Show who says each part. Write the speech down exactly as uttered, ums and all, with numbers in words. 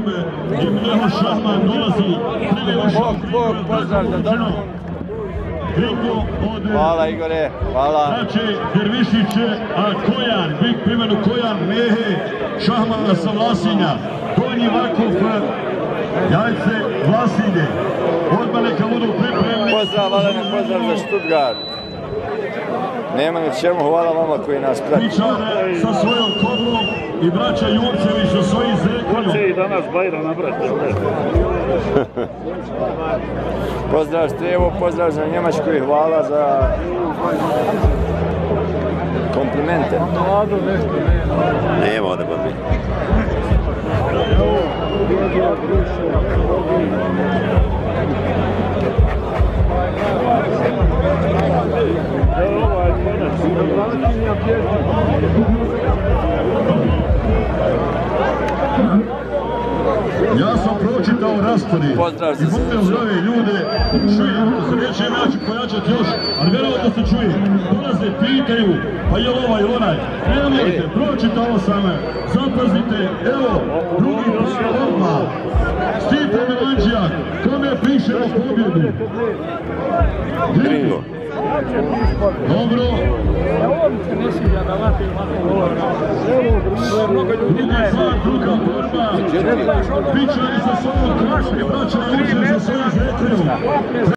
Speaker 1: ime i Mleho Šahman dolazi prvi ušao
Speaker 2: Hvala Igore, hvala.
Speaker 1: Znači, Dervišiće, a Kojan, big primjenu Kojan, Mehe, Šahmana sa Vlasinja, Donji Vakov, Jajce, Vlasinje. Odmah neka budu pripremni.
Speaker 2: Pozdrav, Valene, pozdrav za Stuttgart. Nema ni čemu, hvala vama koji nas prati.
Speaker 1: Pičare sa svojom koblom i braća Jurcević sa svojim zekoljom.
Speaker 3: Hoće i danas Bajra nabrati.
Speaker 2: Pozdrav Stevo, pozdrav za Njemačku i hvala za komplimente.
Speaker 4: Nema ovdje babi.
Speaker 1: Ja sam pročitao raspored i volio zdrave ljude, čujem ako se neće ja ću pojačati još, ali vjerovatno se čuje, dolaze, pitaju, pa je ovaj onaj, nemojte, pročitao sam, zapazite, evo, drugi par odmah, Stipe Milanđijak, kome pišemo pobjedu?
Speaker 4: Gringo.
Speaker 1: Dobro. Drugi par, druga borba, Pičari sa svojom krašom, braća Luče sa svojim zekoljom.